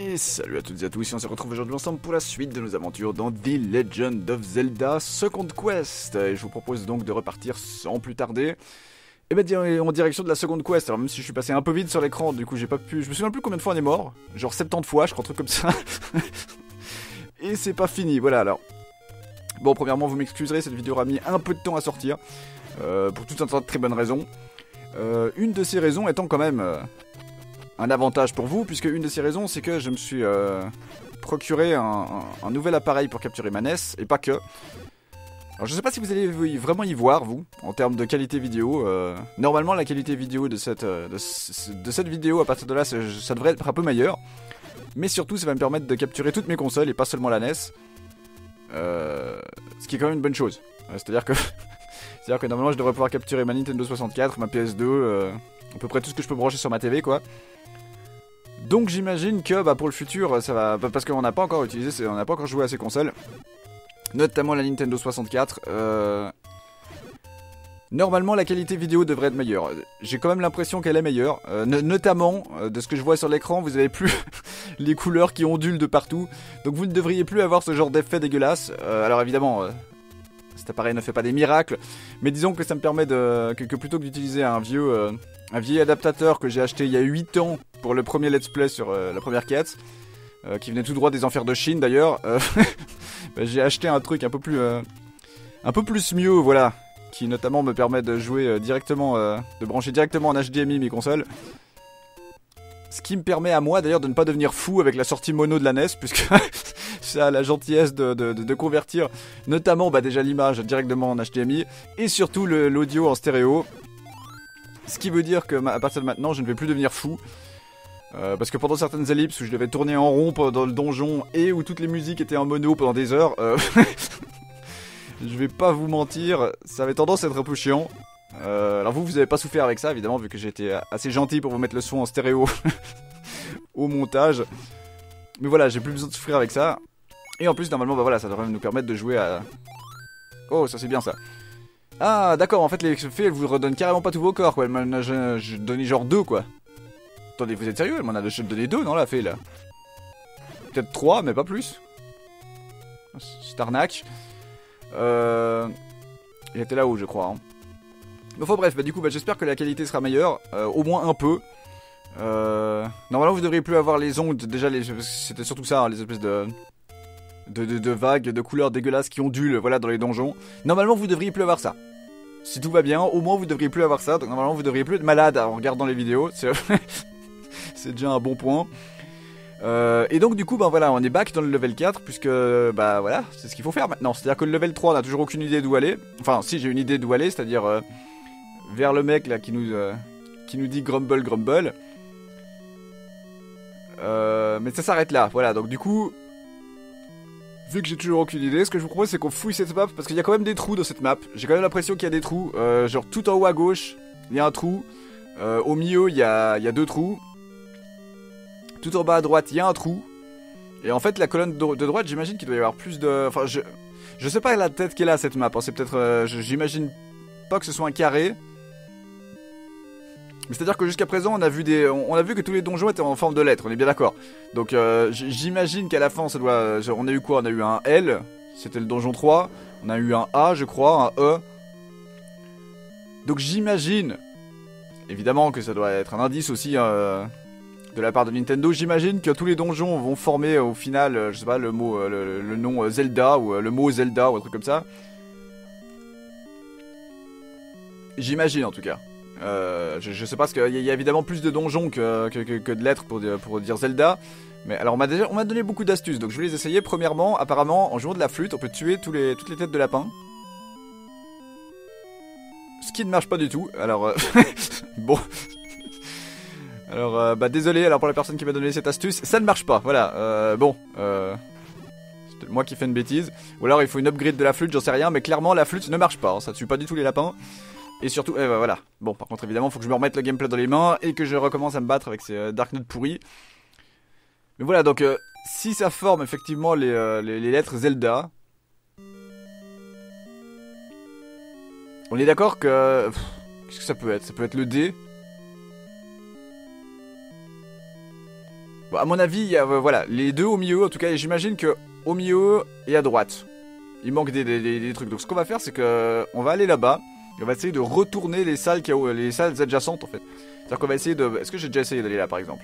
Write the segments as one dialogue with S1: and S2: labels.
S1: Et salut à toutes et à tous, on se retrouve aujourd'hui ensemble pour la suite de nos aventures dans The Legend of Zelda Second Quest. Et je vous propose donc de repartir sans plus tarder. Et bien en direction de la Second Quest. Alors même si je suis passé un peu vite sur l'écran, du coup j'ai pas pu... Je me souviens plus combien de fois on est mort. Genre 70 fois, je crois, un truc comme ça. Et c'est pas fini, voilà alors. Bon, premièrement vous m'excuserez, cette vidéo aura mis un peu de temps à sortir. Pour tout un tas de très bonnes raisons. Une de ces raisons étant quand même... un avantage pour vous, puisque une de ces raisons, c'est que je me suis procuré un nouvel appareil pour capturer ma NES, et pas que. Alors je sais pas si vous allez vraiment y voir, vous, en termes de qualité vidéo. Normalement, la qualité vidéo de cette vidéo, à partir de là, ça devrait être un peu meilleur. Mais surtout, ça va me permettre de capturer toutes mes consoles, et pas seulement la NES. Ce qui est quand même une bonne chose. C'est-à-dire que normalement, je devrais pouvoir capturer ma Nintendo 64, ma PS2, à peu près tout ce que je peux brancher sur ma TV, quoi. Donc j'imagine que pour le futur, ça va, parce qu'on n'a pas encore utilisé, on n'a pas encore joué à ces consoles, notamment la Nintendo 64. Normalement, la qualité vidéo devrait être meilleure. J'ai quand même l'impression qu'elle est meilleure, notamment de ce que je vois sur l'écran. Vous avez plus les couleurs qui ondulent de partout, donc vous ne devriez plus avoir ce genre d'effet dégueulasse. Alors évidemment, cet appareil ne fait pas des miracles, mais disons que ça me permet que plutôt que d'utiliser un vieil adaptateur que j'ai acheté il y a 8 ans pour le premier let's play sur la première quête, qui venait tout droit des enfers de Chine d'ailleurs, j'ai acheté un truc un peu plus mieux, voilà, qui notamment me permet de jouer directement, de brancher directement en HDMI mes consoles. Ce qui me permet à moi d'ailleurs de ne pas devenir fou avec la sortie mono de la NES, puisque ça a la gentillesse de convertir notamment déjà l'image directement en HDMI, et surtout l'audio en stéréo. Ce qui veut dire que à partir de maintenant, je ne vais plus devenir fou. Parce que pendant certaines ellipses où je devais tourner en rond dans le donjon et où toutes les musiques étaient en mono pendant des heures, je vais pas vous mentir, ça avait tendance à être un peu chiant. Alors vous avez pas souffert avec ça évidemment, vu que j'ai été assez gentil pour vous mettre le son en stéréo au montage. Mais voilà, j'ai plus besoin de souffrir avec ça. Et en plus normalement voilà, ça devrait nous permettre de jouer à... Oh, ça c'est bien ça. Ah d'accord, en fait les fées elles vous redonnent carrément pas tous vos corps, quoi. Elle m'en a donné genre 2, quoi. Attendez, vous êtes sérieux? Elle m'en a donné 2, non, la fée là? Peut-être 3, mais pas plus. C'est arnaque. Il était là-haut, je crois, hein. Enfin bref, du coup j'espère que la qualité sera meilleure, au moins un peu. Normalement vous devriez plus avoir les ondes, déjà c'était surtout ça, hein, les espèces de vagues, de couleurs dégueulasses qui ondulent, voilà, dans les donjons. Normalement vous devriez plus avoir ça. Si tout va bien, au moins vous devriez plus avoir ça, donc normalement vous devriez plus être malade en regardant les vidéos, c'est déjà un bon point. Et donc du coup voilà, on est back dans le level 4, puisque voilà, c'est ce qu'il faut faire maintenant. C'est-à-dire que le level 3 on n'a toujours aucune idée d'où aller. Enfin si, j'ai une idée d'où aller, c'est-à-dire vers le mec là qui nous dit grumble grumble. Mais ça s'arrête là, voilà, donc du coup, vu que j'ai toujours aucune idée, ce que je vous propose c'est qu'on fouille cette map, parce qu'il y a quand même des trous dans cette map. J'ai quand même l'impression qu'il y a des trous, genre tout en haut à gauche, il y a un trou. Au milieu il y a 2 trous. Tout en bas à droite il y a un trou. Et en fait la colonne de droite, j'imagine qu'il doit y avoir plus de... Enfin je sais pas la tête qu'elle a cette map, hein. C'est peut-être... j'imagine pas que ce soit un carré. Mais c'est-à-dire que jusqu'à présent on a vu que tous les donjons étaient en forme de lettres, on est bien d'accord. Donc j'imagine qu'à la fin ça doit... on a eu quoi? On a eu un L, c'était le donjon 3. On a eu un A je crois, un E. Donc j'imagine, évidemment que ça doit être un indice aussi de la part de Nintendo. J'imagine que tous les donjons vont former au final, je sais pas, le nom Zelda, ou le mot Zelda ou un truc comme ça. J'imagine en tout cas. Je sais pas, parce qu'il y a évidemment plus de donjons que de lettres pour dire Zelda. Mais alors on m'a donné beaucoup d'astuces, donc je vais les essayer. Premièrement, apparemment, en jouant de la flûte, on peut tuer toutes les têtes de lapin. Ce qui ne marche pas du tout, alors... bon... Alors, désolé alors pour la personne qui m'a donné cette astuce, ça ne marche pas, voilà, bon... c'est peut-être moi qui fais une bêtise. Ou alors il faut une upgrade de la flûte, j'en sais rien, mais clairement la flûte ne marche pas, hein, ça tue pas du tout les lapins. Et surtout, voilà. Bon, par contre, évidemment, faut que je me remette le gameplay dans les mains et que je recommence à me battre avec ces Dark Knight pourris. Mais voilà, donc, si ça forme effectivement les lettres Zelda, on est d'accord que... Qu'est-ce que ça peut être? Ça peut être le D. Bon, à mon avis, il y a voilà, les deux au milieu, en tout cas, et j'imagine que au milieu et à droite, il manque des trucs. Donc ce qu'on va faire, c'est que on va aller là-bas, et on va essayer de retourner les salles, les salles adjacentes en fait. C'est-à-dire qu'on va essayer de... Est-ce que j'ai déjà essayé d'aller là par exemple?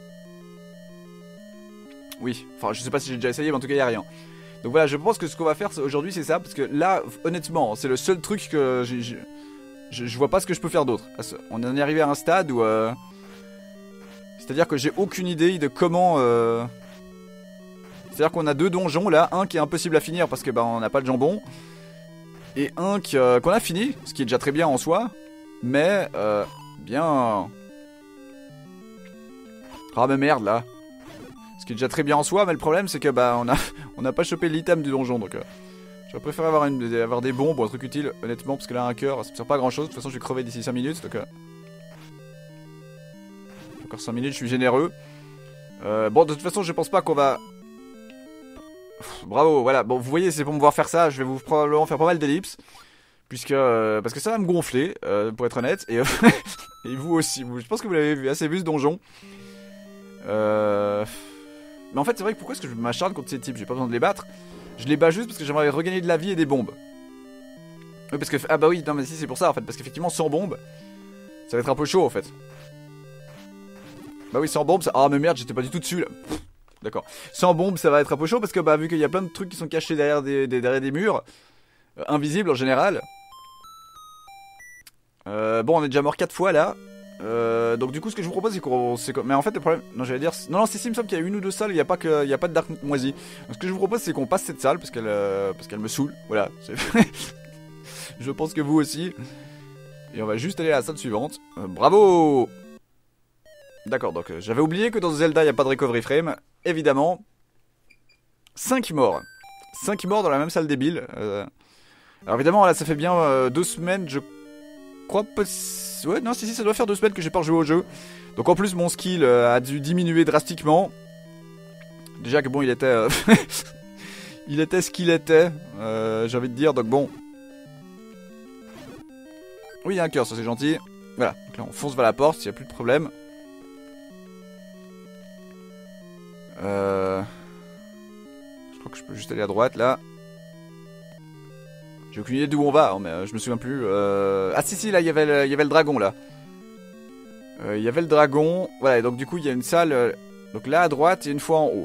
S1: Oui, enfin je sais pas si j'ai déjà essayé, mais en tout cas il n'y a rien. Donc voilà, je pense que ce qu'on va faire aujourd'hui c'est ça, parce que là, honnêtement, c'est le seul truc que je vois pas ce que je peux faire d'autre. On en est arrivé à un stade où... C'est-à-dire que j'ai aucune idée de comment... C'est-à-dire qu'on a deux donjons là, un qui est impossible à finir parce que bah on n'a pas de jambon, et un qu'on a fini, ce qui est déjà très bien en soi, mais bien... Ah mais merde là. Ce qui est déjà très bien en soi, mais le problème c'est que bah on a pas chopé l'item du donjon, donc j'aurais préféré avoir des bombes ou un truc utile, honnêtement, parce que là un cœur ça me sert pas à grand chose. De toute façon je vais crever d'ici 5 minutes, donc encore 5 minutes, je suis généreux. Bon, de toute façon je pense pas qu'on va... Bravo, voilà, bon vous voyez, c'est pour me voir faire ça, je vais vous probablement faire pas mal d'ellipses, puisque parce que ça va me gonfler, pour être honnête, et, et vous aussi, je pense que vous l'avez assez vu ce donjon. Mais en fait c'est vrai que pourquoi est-ce que je m'acharne contre ces types? J'ai pas besoin de les battre, je les bats juste parce que j'aimerais regagner de la vie et des bombes. Oui parce que, ah bah oui, non mais si c'est pour ça en fait, parce qu'effectivement sans bombes, ça va être un peu chaud en fait. Bah oui sans bombes, ça... Ah mais merde, j'étais pas du tout dessus là. D'accord. Sans bombe, ça va être un peu chaud parce que bah vu qu'il y a plein de trucs qui sont cachés derrière des murs, invisibles en général. Bon, on est déjà mort 4 fois là. Donc du coup, ce que je vous propose, c'est qu'on... Mais en fait, le problème... Non, j'allais dire... Non, c'est il me semble qu'il y a une ou deux salles où il n'y a pas de Dark moisi. Donc ce que je vous propose, c'est qu'on passe cette salle parce qu'elle me saoule. Voilà. Je pense que vous aussi. Et on va juste aller à la salle suivante. Bravo! D'accord, donc j'avais oublié que dans Zelda, il n'y a pas de recovery frame. Évidemment. 5 morts. 5 morts dans la même salle débile. Alors évidemment, là, ça fait bien 2 semaines, je crois... Ouais, non, si, ça doit faire 2 semaines que j'ai pas rejoué au jeu. Donc en plus, mon skill a dû diminuer drastiquement. Déjà que bon, il était... il était ce qu'il était, j'ai envie de dire, donc bon... Oui, il y a un cœur, ça c'est gentil. Voilà, donc là on fonce vers la porte, il n'y a plus de problème. Je crois que je peux juste aller à droite, là. J'ai aucune idée d'où on va, hein, mais je me souviens plus. Ah si, là, il y avait le dragon, là. Il y avait le dragon. Voilà, et donc du coup, il y a une salle... donc là, à droite, et une fois en haut.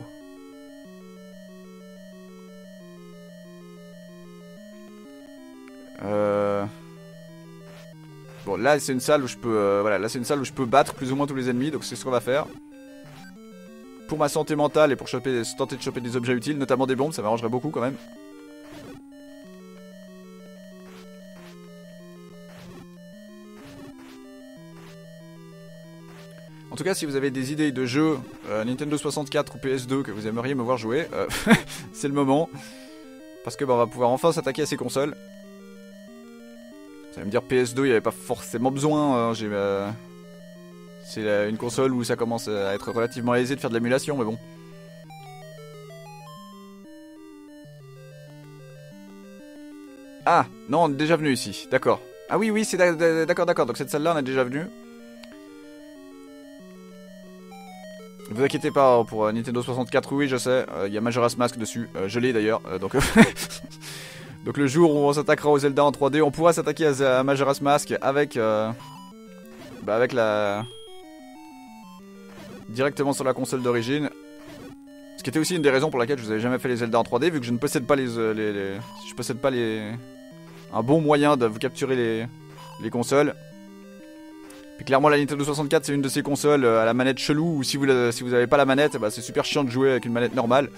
S1: Bon, là, c'est une salle où je peux... voilà, là, c'est une salle où je peux battre plus ou moins tous les ennemis, donc c'est ce qu'on va faire. Pour ma santé mentale et pour tenter de choper des objets utiles, notamment des bombes, ça m'arrangerait beaucoup quand même. En tout cas, si vous avez des idées de jeux Nintendo 64 ou PS2 que vous aimeriez me voir jouer, c'est le moment. Parce que bah, on va pouvoir enfin s'attaquer à ces consoles. Vous allez me dire PS2, il n'y avait pas forcément besoin. Hein, c'est une console où ça commence à être relativement aisé de faire de l'émulation, mais bon. Ah, non, on est déjà venu ici, d'accord. Ah oui, c'est d'accord, donc cette salle-là, on est déjà venu. Ne vous inquiétez pas, pour Nintendo 64, oui, je sais, il y a Majora's Mask dessus, je l'ai d'ailleurs, donc... donc le jour où on s'attaquera au Zelda en 3D, on pourra s'attaquer à Majora's Mask avec... avec la... directement sur la console d'origine. Ce qui était aussi une des raisons pour laquelle je vous avais jamais fait les Zelda en 3D, vu que je ne possède pas je possède pas un bon moyen de vous capturer les consoles. Puis clairement la Nintendo 64 c'est une de ces consoles à la manette chelou où si vous avez pas la manette, bah, c'est super chiant de jouer avec une manette normale.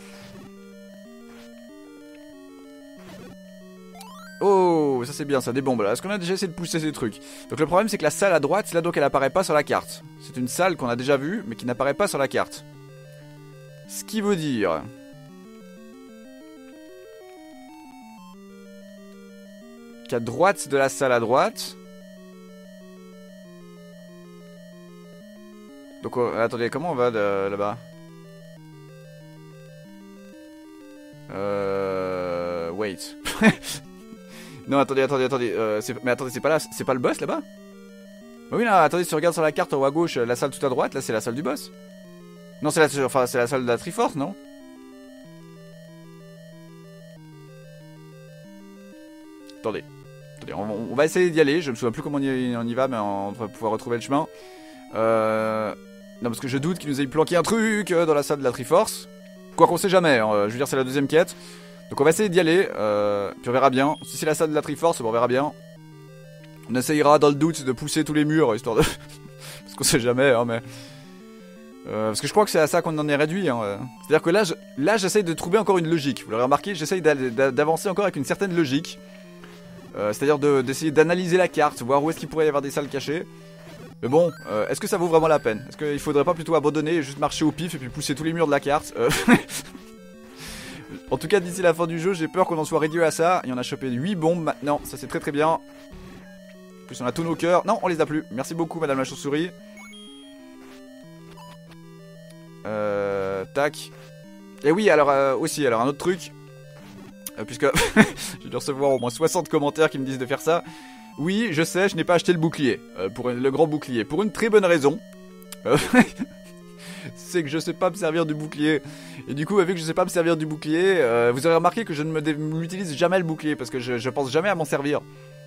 S1: Oh, ça c'est bien, ça des bombes là. Est-ce qu'on a déjà essayé de pousser ces trucs? Donc le problème c'est que la salle à droite, là donc elle apparaît pas sur la carte. C'est une salle qu'on a déjà vue mais qui n'apparaît pas sur la carte. Ce qui veut dire... qu'à droite de la salle à droite... Donc attendez, comment on va là-bas? Wait. Non, attendez. Mais attendez, c'est pas là, c'est pas le boss là-bas? Oui, là, attendez, si tu regardes sur la carte en haut à gauche, la salle tout à droite, là c'est la salle du boss. Non, c'est la, enfin, c'est la salle de la Triforce, non? Attendez. Attendez, on va essayer d'y aller. Je me souviens plus comment on y va, mais on va pouvoir retrouver le chemin. Non, parce que je doute qu'il nous ait planqué un truc dans la salle de la Triforce. Quoi qu'on sait jamais, hein. Je veux dire, c'est la deuxième quête. Donc on va essayer d'y aller, puis on verra bien. Si c'est la salle de la Triforce, on verra bien. On essayera dans le doute de pousser tous les murs, histoire de... parce qu'on sait jamais, hein, mais... parce que je crois que c'est à ça qu'on en est réduit. Hein. C'est-à-dire que là j'essaye de trouver encore une logique. Vous l'aurez remarqué, j'essaye d'avancer encore avec une certaine logique. C'est-à-dire d'essayer d'analyser la carte, voir où est-ce qu'il pourrait y avoir des salles cachées. Mais bon, est-ce que ça vaut vraiment la peine? Est-ce qu'il faudrait pas plutôt abandonner et juste marcher au pif et puis pousser tous les murs de la carte? En tout cas, d'ici la fin du jeu, j'ai peur qu'on en soit réduit à ça. Il y en a chopé 8 bombes maintenant, ça c'est très très bien. En plus, on a tous nos cœurs. Non, on les a plus. Merci beaucoup, madame la chauve-souris. Tac. Et oui, alors aussi, alors un autre truc. Puisque j'ai dû recevoir au moins 60 commentaires qui me disent de faire ça. Oui, je sais, je n'ai pas acheté le bouclier. Pour le grand bouclier. Pour une très bonne raison. C'est que je sais pas me servir du bouclier. Et du coup, vu que je sais pas me servir du bouclier, vous aurez remarqué que je ne m'utilise jamais le bouclier. Parce que je pense jamais à m'en servir.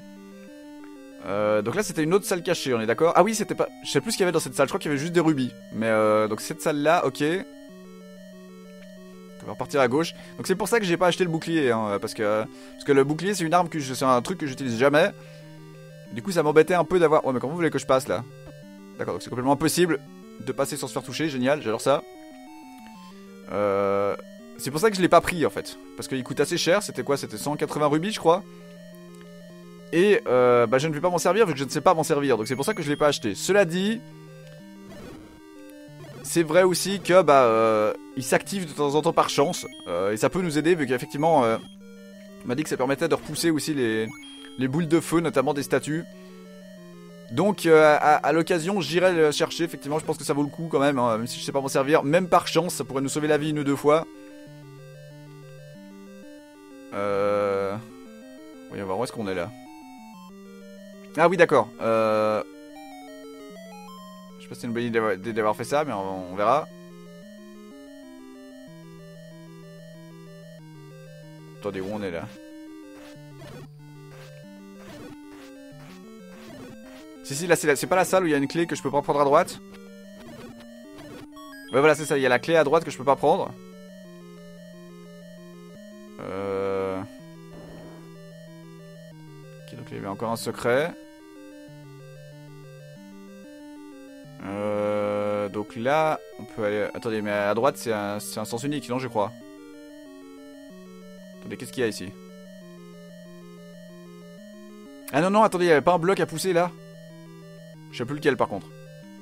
S1: Donc là, c'était une autre salle cachée, on est d'accord? Ah oui, c'était pas... Je sais plus ce qu'il y avait dans cette salle, je crois qu'il y avait juste des rubis. Mais donc cette salle-là, ok. On va repartir à gauche. Donc c'est pour ça que j'ai pas acheté le bouclier, hein, parce que le bouclier, c'est une arme c'est un truc que j'utilise jamais. Du coup, ça m'embêtait un peu d'avoir... Oh, mais comment vous voulez que je passe, là? D'accord, donc c'est complètement impossible de passer sans se faire toucher, génial, j'adore ça. C'est pour ça que je l'ai pas pris, en fait. Parce qu'il coûte assez cher, c'était quoi? C'était 180 rubis, je crois. Et bah, je ne vais pas m'en servir vu que je ne sais pas m'en servir. Donc c'est pour ça que je ne l'ai pas acheté. Cela dit, c'est vrai aussi que bah, il s'active de temps en temps par chance. Et ça peut nous aider vu qu'effectivement, on m'a dit que ça permettait de repousser aussi les boules de feu, notamment des statues. Donc à l'occasion, j'irai le chercher. Effectivement, je pense que ça vaut le coup quand même. Hein, même si je ne sais pas m'en servir. Même par chance, ça pourrait nous sauver la vie une ou deux fois. Voyons voir où est-ce qu'on est là. Ah oui, d'accord. Je sais pas si c'est une bonne idée d'avoir fait ça, mais on verra. Attendez, où on est là? Si, là, c'est pas la salle où il y a une clé que je peux pas prendre à droite? Ouais, voilà, c'est ça. Il y a la clé à droite que je peux pas prendre. Ok, donc il y avait encore un secret. Donc là, on peut aller... Attendez, mais à droite, c'est un sens unique, non, je crois. Attendez, qu'est-ce qu'il y a ici? Ah non, non, attendez, il n'y avait pas un bloc à pousser, là? Je sais plus lequel, par contre.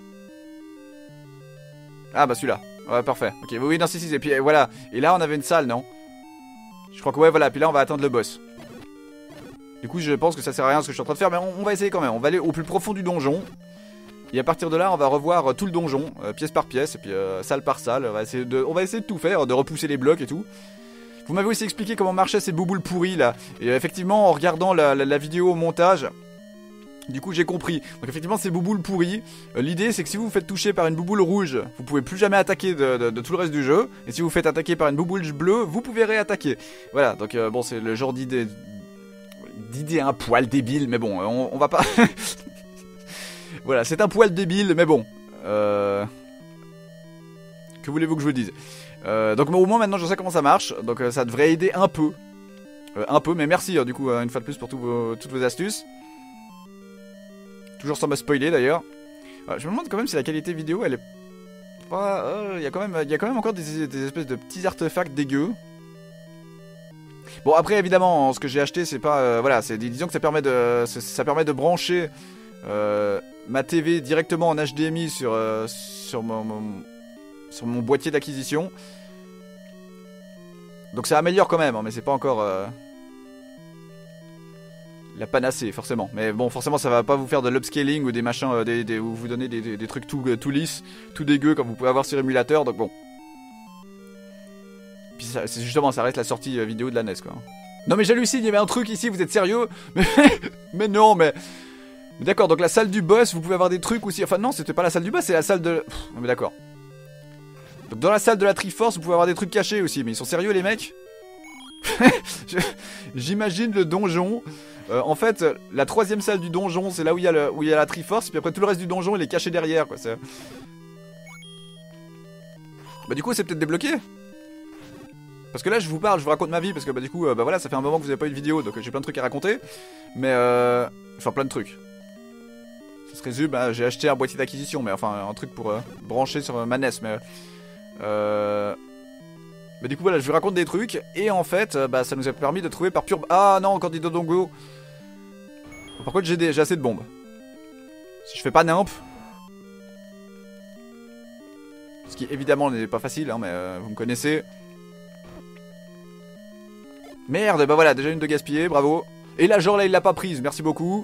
S1: Ah, bah celui-là. Ouais, parfait. Ok, oui, non, si, et puis voilà. Et là, on avait une salle, non? Je crois que, ouais, voilà. Puis là, on va atteindre le boss. Du coup, je pense que ça sert à rien ce que je suis en train de faire, mais on va essayer quand même. On va aller au plus profond du donjon. Et à partir de là, on va revoir tout le donjon, pièce par pièce, et puis salle par salle. On va essayer de tout faire, de repousser les blocs et tout. Vous m'avez aussi expliqué comment marchaient ces bouboules pourries là. Et effectivement, en regardant la vidéo au montage, du coup j'ai compris. Donc effectivement, ces bouboules pourries, l'idée c'est que si vous vous faites toucher par une bouboule rouge, vous pouvez plus jamais attaquer de tout le reste du jeu. Et si vous vous faites attaquer par une bouboule bleue, vous pouvez réattaquer. Voilà, donc bon, c'est le genre d'idée un poil débile, mais bon, on va pas... Voilà, c'est un poil débile, mais bon. Que voulez-vous que je vous dise? Donc au moins maintenant je sais comment ça marche. Donc ça devrait aider un peu. Mais merci du coup une fois de plus pour toutes vos astuces. Toujours sans me spoiler d'ailleurs. Je me demande quand même si la qualité vidéo elle est pas... Il y a quand même encore des espèces de petits artefacts dégueux. Bon après évidemment ce que j'ai acheté c'est pas... voilà, disons que ça permet de brancher... ma TV directement en HDMI sur mon boîtier d'acquisition. Donc ça améliore quand même, hein, mais c'est pas encore la panacée forcément. Mais bon, forcément ça va pas vous faire de l'upscaling ou des machins, où vous donnez des trucs tout lisses, tout dégueux comme vous pouvez avoir sur émulateur. Donc bon. Puis c'est justement, ça reste la sortie vidéo de la NES quoi. Non mais j'hallucine, il y avait un truc ici, vous êtes sérieux? Mais non mais... D'accord, donc la salle du boss, vous pouvez avoir des trucs aussi. Enfin non, c'était pas la salle du boss, c'est la salle de... mais d'accord. Donc dans la salle de la Triforce, vous pouvez avoir des trucs cachés aussi. Mais ils sont sérieux les mecs? J'imagine le donjon. En fait, la troisième salle du donjon, c'est là où il y a la Triforce. Puis après tout le reste du donjon, il est caché derrière quoi. Bah du coup c'est peut-être débloqué. Parce que là je vous parle, je vous raconte ma vie. Parce que bah du coup, bah voilà, ça fait un moment que vous avez pas eu de vidéo. Donc j'ai plein de trucs à raconter. Mais enfin plein de trucs. Ça se résume, bah, j'ai acheté un boîtier d'acquisition. Mais enfin un truc pour brancher sur ma NES. Mais bah du coup voilà, je vous raconte des trucs. Et en fait, bah ça nous a permis de trouver par pure... Ah non, encore des Dodongo. Par contre j'ai assez de bombes. Si je fais pas nimp. Ce qui évidemment n'est pas facile, hein, mais vous me connaissez. Merde, bah voilà, déjà une de gaspillée, bravo. Et là, genre là, il l'a pas prise, merci beaucoup.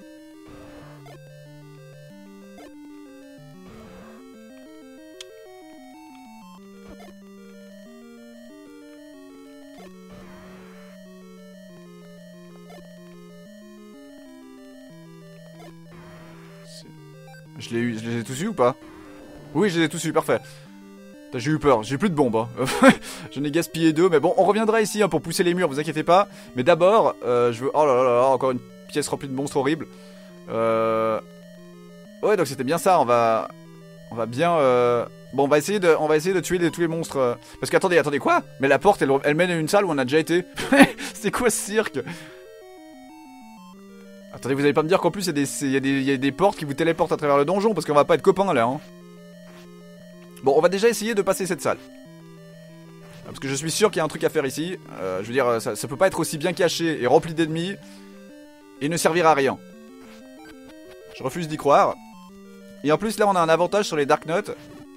S1: Je les ai tous eu ou pas? Oui, je les ai tous eu, parfait. J'ai eu peur, j'ai plus de bombes. Hein. J'en ai gaspillé 2, mais bon, on reviendra ici hein, pour pousser les murs, vous inquiétez pas. Mais d'abord, je veux... Oh là là là, encore une pièce remplie de monstres horribles. Ouais, donc c'était bien ça, on va bien... Bon, on va essayer de tuer tous les monstres. Parce qu'attendez, quoi? Mais la porte, elle mène à une salle où on a déjà été. C'est quoi ce cirque? Attendez, vous allez pas me dire qu'en plus il y a des portes qui vous téléportent à travers le donjon, parce qu'on va pas être copains là, hein. Bon, on va déjà essayer de passer cette salle. Parce que je suis sûr qu'il y a un truc à faire ici. Je veux dire, ça peut pas être aussi bien caché et rempli d'ennemis et ne servir à rien. Je refuse d'y croire. Et en plus, là, on a un avantage sur les Dark Nuts.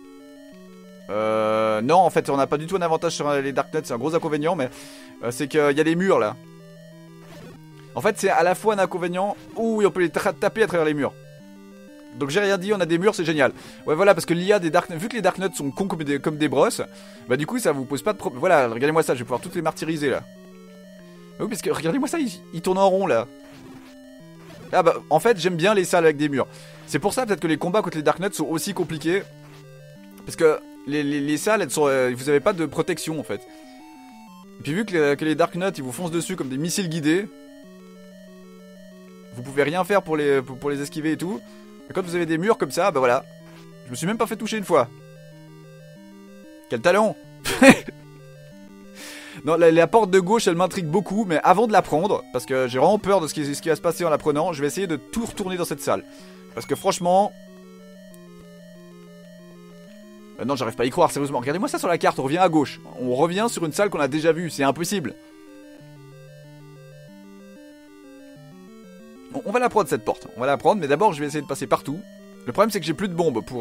S1: Non, en fait, on n'a pas du tout un avantage sur les Dark Nuts. C'est un gros inconvénient, mais c'est qu'il y a des murs, là. En fait, c'est à la fois un inconvénient. Ouh, on peut les taper à travers les murs. Donc j'ai rien dit, on a des murs, c'est génial. Ouais voilà, parce que l'IA des Dark Nuts, vu que les Dark Nuts sont cons comme des brosses, bah du coup ça vous pose pas de problème. Voilà, regardez-moi ça, je vais pouvoir toutes les martyriser là. Bah oui, parce que regardez-moi ça, il tourne en rond là. Ah bah en fait j'aime bien les salles avec des murs. C'est pour ça peut-être que les combats contre les Dark Nuts sont aussi compliqués. Parce que les salles, elles sont, vous avez pas de protection en fait. Et puis vu que les Dark Nuts ils vous foncent dessus comme des missiles guidés, vous pouvez rien faire pour les esquiver et tout. Et quand vous avez des murs comme ça, bah voilà. Je me suis même pas fait toucher une fois. Quel talent. Non, la porte de gauche, elle m'intrigue beaucoup. Mais avant de la prendre, parce que j'ai vraiment peur de ce qui va se passer en la prenant, je vais essayer de tout retourner dans cette salle. Parce que franchement... non, j'arrive pas à y croire, sérieusement. Regardez-moi ça sur la carte, on revient à gauche. On revient sur une salle qu'on a déjà vue, c'est impossible. On va la prendre cette porte, on va la prendre, mais d'abord je vais essayer de passer partout. Le problème c'est que j'ai plus de bombes pour...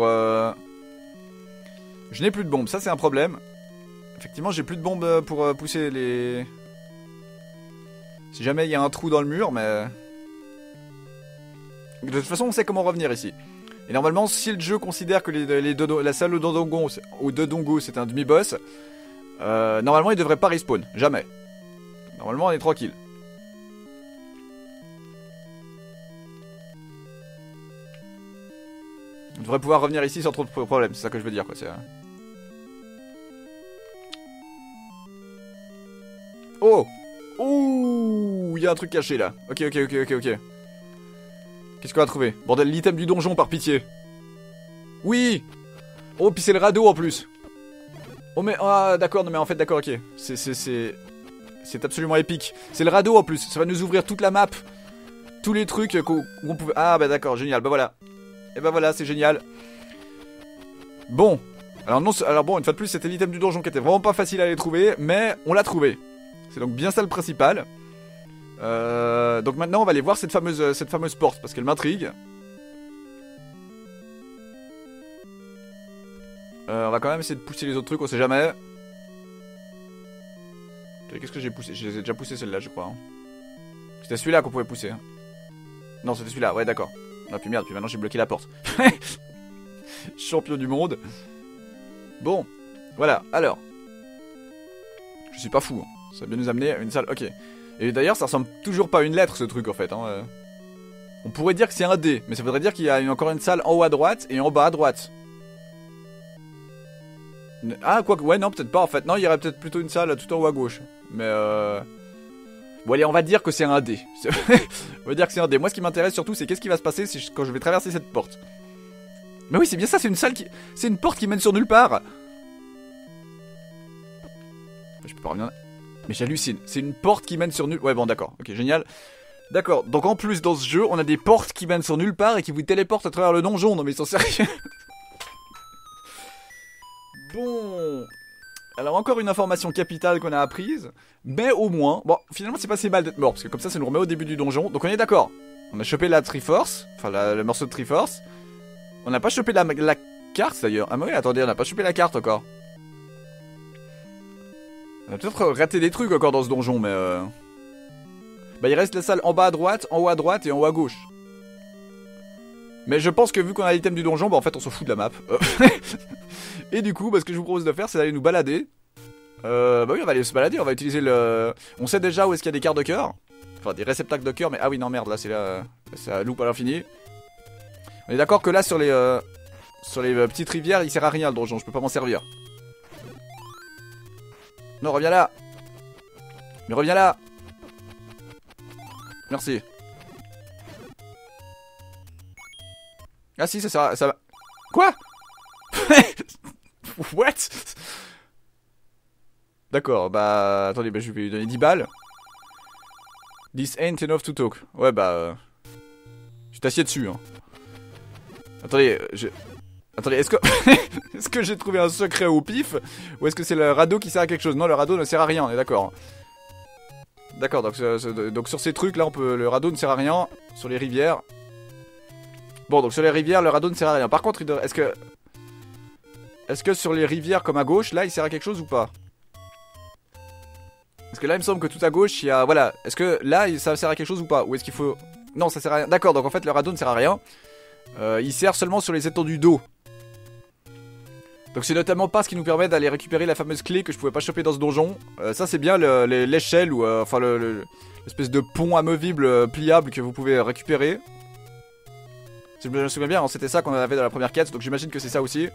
S1: Je n'ai plus de bombes, ça c'est un problème. Effectivement j'ai plus de bombes pour pousser les... Si jamais il y a un trou dans le mur, mais... De toute façon on sait comment revenir ici. Et normalement si le jeu considère que la salle au Dodongo c'est un demi-boss, normalement il devrait pas respawn, jamais. Normalement on est tranquille. On devrait pouvoir revenir ici sans trop de problèmes, c'est ça que je veux dire quoi. Oh! Ouh! Il y a un truc caché là. Ok. Qu'est-ce qu'on a trouvé? Bordel, l'item du donjon par pitié. Oui! Oh, puis c'est le radeau en plus. Oh mais... Ah d'accord, non mais en fait d'accord, ok. C'est absolument épique. C'est le radeau en plus, ça va nous ouvrir toute la map. Tous les trucs qu'on pouvait... Ah bah d'accord, génial, bah voilà. Et bah voilà, c'est génial. Bon. Alors bon, une fois de plus, c'était l'item du donjon qui était vraiment pas facile à aller trouver, mais on l'a trouvé. C'est donc bien ça le principal. Donc maintenant, on va aller voir cette fameuse porte, parce qu'elle m'intrigue. On va quand même essayer de pousser les autres trucs, on sait jamais. Qu'est-ce que j'ai poussé? Je les ai déjà poussé celle-là, je crois. Hein. C'était celui-là qu'on pouvait pousser. Hein. Non, c'était celui-là, ouais, d'accord. Ah puis merde, puis maintenant j'ai bloqué la porte. Champion du monde. Bon, voilà, alors. Je suis pas fou, hein. Ça va bien nous amener à une salle, ok. Et d'ailleurs ça ressemble toujours pas à une lettre ce truc en fait, hein. On pourrait dire que c'est un D, mais ça voudrait dire qu'il y a encore une salle en haut à droite et en bas à droite. Ah, quoi que... Ouais, non, peut-être pas, en fait. Non, il y aurait peut-être plutôt une salle tout en haut à gauche. Mais bon, allez, on va dire que c'est un dé. On va dire que c'est un dé. Moi, ce qui m'intéresse surtout, c'est qu'est-ce qui va se passer quand je vais traverser cette porte. Mais oui, c'est bien ça, c'est une salle qui... C'est une porte qui mène sur nulle part. Je peux pas revenir... Mais j'hallucine. C'est une porte qui mène sur nulle... Ouais, bon, d'accord. Ok, génial. D'accord. Donc, en plus, dans ce jeu, on a des portes qui mènent sur nulle part et qui vous téléportent à travers le donjon. Non, mais ils sont sérieux. Bon... Alors, encore une information capitale qu'on a apprise. Mais au moins... Bon, finalement, c'est pas si mal d'être mort. Parce que comme ça nous remet au début du donjon. Donc, on est d'accord. On a chopé la Triforce. Enfin, le morceau de Triforce. On n'a pas chopé la carte, d'ailleurs. Ah, mais oui, attendez, on n'a pas chopé la carte encore. On a peut-être raté des trucs encore dans ce donjon, mais bah, il reste la salle en bas à droite, en haut à droite et en haut à gauche. Mais je pense que vu qu'on a l'item du donjon, bah en fait on s'en fout de la map. Et du coup, bah, ce que je vous propose de faire, c'est d'aller nous balader. Bah oui, on va aller se balader, on va utiliser le... On sait déjà où est-ce qu'il y a des cartes de cœur. Enfin, des réceptacles de cœur, mais ah oui, non, merde, là c'est là... Ça loupe à l'infini. On est d'accord que là, sur les petites rivières, il sert à rien le donjon, je peux pas m'en servir. Non, reviens là. Mais reviens là. Merci. Ah si, ça va. Quoi? What? D'accord, bah... Attendez, bah, je vais lui donner 10 balles. This ain't enough to talk. Ouais, bah... Je t'assieds dessus, hein. Attendez, Attendez, est-ce que... est-ce que j'ai trouvé un secret au pif? Ou est-ce que c'est le radeau qui sert à quelque chose? Non, le radeau ne sert à rien, on est d'accord. D'accord, donc sur ces trucs là, le radeau ne sert à rien. Sur les rivières. Bon, donc sur les rivières, le radeau ne sert à rien. Par contre, est-ce que sur les rivières comme à gauche, là, il sert à quelque chose ou pas? Parce que là, il me semble que tout à gauche, il y a... Voilà, est-ce que là, ça sert à quelque chose ou pas? Ou est-ce qu'il faut... Non, ça sert à rien. D'accord, donc en fait, le radeau ne sert à rien. Il sert seulement sur les étendues d'eau. Donc c'est notamment pas ce qui nous permet d'aller récupérer la fameuse clé que je pouvais pas choper dans ce donjon. Ça c'est bien l'échelle ou enfin l'espèce de pont amovible pliable que vous pouvez récupérer. Si je me souviens bien, c'était ça qu'on avait dans la première quête, donc j'imagine que c'est ça aussi.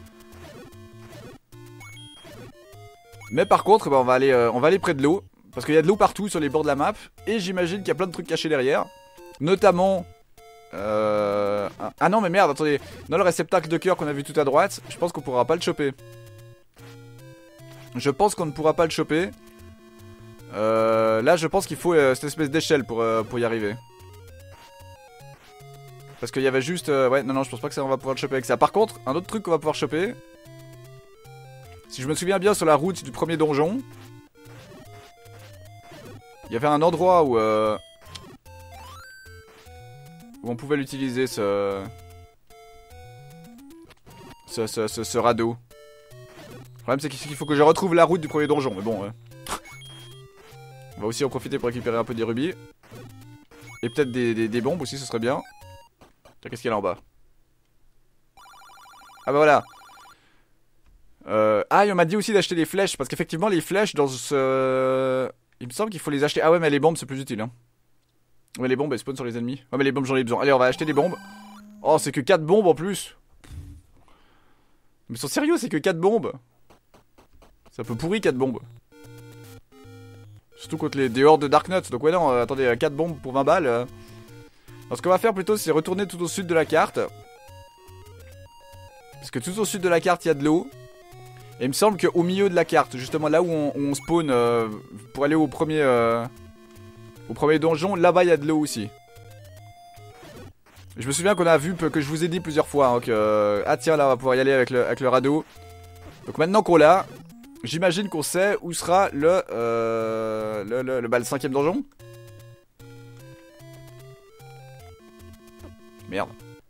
S1: Mais par contre, bah, on va aller près de l'eau, parce qu'il y a de l'eau partout sur les bords de la map, et j'imagine qu'il y a plein de trucs cachés derrière. Notamment... Ah non mais merde, attendez. Dans le réceptacle de cœur qu'on a vu tout à droite, je pense qu'on pourra pas le choper. Je pense qu'on ne pourra pas le choper. Là je pense qu'il faut cette espèce d'échelle pour y arriver. Parce qu'il y avait juste... ouais, non, je pense pas que ça on va pouvoir le choper avec ça. Par contre, un autre truc qu'on va pouvoir choper... Si je me souviens bien, sur la route du premier donjon... Il y avait un endroit où on pouvait l'utiliser, ce radeau. Le problème c'est qu'il faut que je retrouve la route du premier donjon, mais bon... On va aussi en profiter pour récupérer un peu des rubis. Et peut-être des bombes aussi, ce serait bien. Tiens, qu'est-ce qu'il y a là en bas? Ah bah voilà. Ah, on m'a dit aussi d'acheter des flèches, parce qu'effectivement les flèches dans ce... Il me semble qu'il faut les acheter. Ah ouais, mais les bombes c'est plus utile, hein. Ouais, les bombes elles spawnent sur les ennemis. Ouais, mais les bombes j'en ai besoin. Allez, on va acheter des bombes. Oh, c'est que 4 bombes en plus. Mais ils sont sérieux, c'est que 4 bombes. C'est un peu pourri 4 bombes. Surtout contre des hordes de Darknuts. Donc ouais non, attendez, 4 bombes pour 20 balles. Alors ce qu'on va faire plutôt c'est retourner tout au sud de la carte. Parce que tout au sud de la carte il y a de l'eau. Et il me semble qu'au milieu de la carte, justement là où on spawn pour aller au premier donjon, là-bas il y a de l'eau aussi. Je me souviens qu'on a vu, que je vous ai dit plusieurs fois, hein, que... Ah tiens, là on va pouvoir y aller avec le radeau. Donc maintenant qu'on l'a, j'imagine qu'on sait où sera le 5ème donjon. Merde.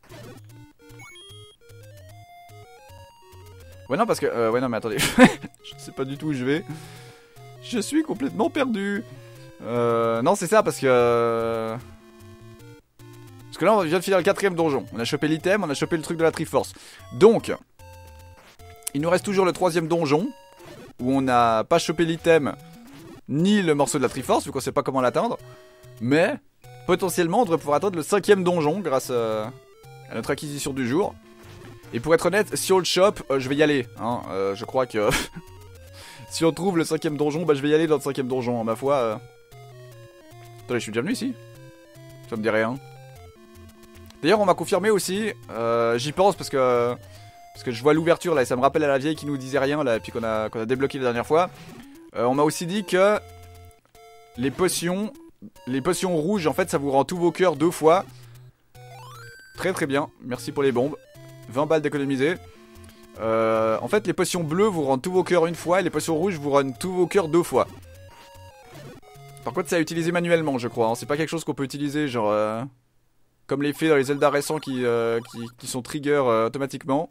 S1: Ouais non parce que... ouais non mais attendez. Je sais pas du tout où je vais. Je suis complètement perdu. Non c'est ça parce que... Parce que là on vient de finir le 4ème donjon. On a chopé l'item, on a chopé le truc de la Triforce. Donc... Il nous reste toujours le 3ème donjon. Où on n'a pas chopé l'item ni le morceau de la Triforce, vu qu'on sait pas comment l'atteindre. Mais... Potentiellement on devrait pouvoir atteindre le 5ème donjon grâce à notre acquisition du jour. Et pour être honnête, si on le chope, je vais y aller. Hein. Je crois que si on trouve le 5ème donjon, bah je vais y aller dans le 5ème donjon, hein, ma foi. Attendez, je suis déjà venu ici? Ça me dit rien. D'ailleurs, on m'a confirmé aussi, j'y pense parce que je vois l'ouverture là et ça me rappelle à la vieille qui nous disait rien là et puis qu'on a débloqué la dernière fois. On m'a aussi dit que les potions rouges, en fait, ça vous rend tous vos cœurs 2 fois. Très très bien, merci pour les bombes. 20 balles d'économiser. En fait, les potions bleues vous rendent tous vos cœurs 1 fois et les potions rouges vous rendent tous vos cœurs 2 fois. Par contre, c'est à utiliser manuellement, je crois. Hein. C'est pas quelque chose qu'on peut utiliser, genre comme les faits dans les Zelda récents qui sont trigger automatiquement.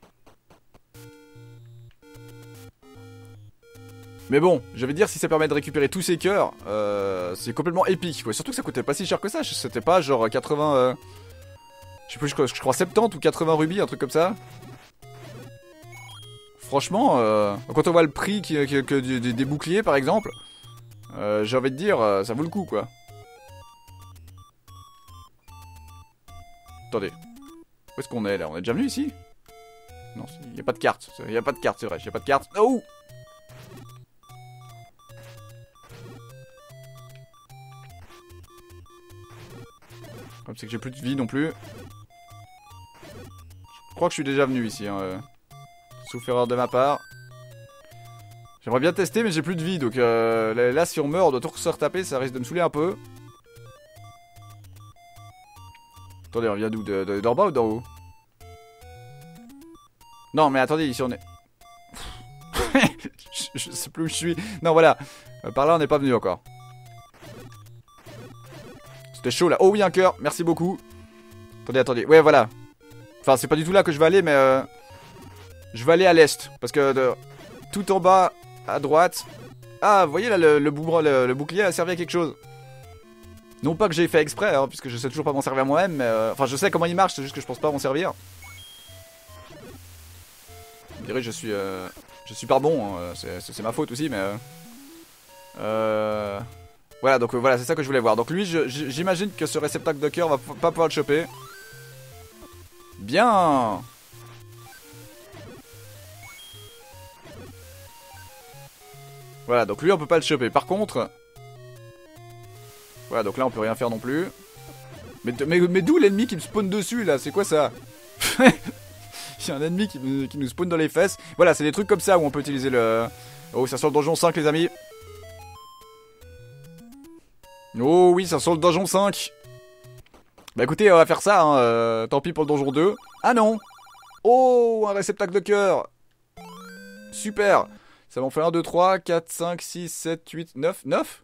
S1: Mais bon, je vais dire, si ça permet de récupérer tous ces cœurs, c'est complètement épique. Quoi. Surtout que ça coûtait pas si cher que ça. C'était pas genre 80... je sais plus, je crois 70 ou 80 rubis, un truc comme ça. Franchement, quand on voit le prix des boucliers, par exemple, j'ai envie de dire, ça vaut le coup, quoi. Attendez. Où est-ce qu'on est, là? On est déjà venu ici? Non, il n'y a pas de carte. Il n'y a pas de carte, c'est vrai. Il n'y a pas de carte. Oh! Comme c'est que j'ai plus de vie non plus. Je crois que je suis déjà venu ici. Hein, sauf erreur de ma part. J'aimerais bien tester, mais j'ai plus de vie. Donc là, si on meurt, on doit tout se retaper. Ça risque de me saouler un peu. Attendez, on vient d'où? D'en bas ou d'en haut? Non, mais attendez, ici on est... je sais plus où je suis. Non, voilà. Par là, on n'est pas venu encore. C'était chaud là. Oh oui, un cœur. Merci beaucoup. Attendez. Ouais, voilà. Enfin, c'est pas du tout là que je vais aller, mais... je vais aller à l'est. Parce que tout en bas, à droite... Ah, vous voyez là, le bouclier a servi à quelque chose. Non pas que j'ai fait exprès, hein, puisque je sais toujours pas m'en servir moi-même, mais... Enfin, je sais comment il marche, c'est juste que je pense pas m'en servir. Je dirais je suis pas bon, hein, c'est ma faute aussi, mais... Voilà, donc voilà, c'est ça que je voulais voir. Donc lui, j'imagine que ce réceptacle de cœur va pas pouvoir le choper. Bien. Voilà, donc lui, on peut pas le choper. Par contre... Voilà, donc là, on peut rien faire non plus. Mais d'où l'ennemi qui me spawn dessus, là? C'est quoi ça? Il y a un ennemi qui nous spawn dans les fesses. Voilà, c'est des trucs comme ça où on peut utiliser le... Oh, ça sent le donjon 5, les amis. Oh oui, ça sent le donjon 5. Bah écoutez, on va faire ça, hein. Tant pis pour le donjon 2. Ah non. Oh, un réceptacle de cœur. Super. Ça m'en fait 1, 2, 3, 4, 5, 6, 7, 8, 9. 9?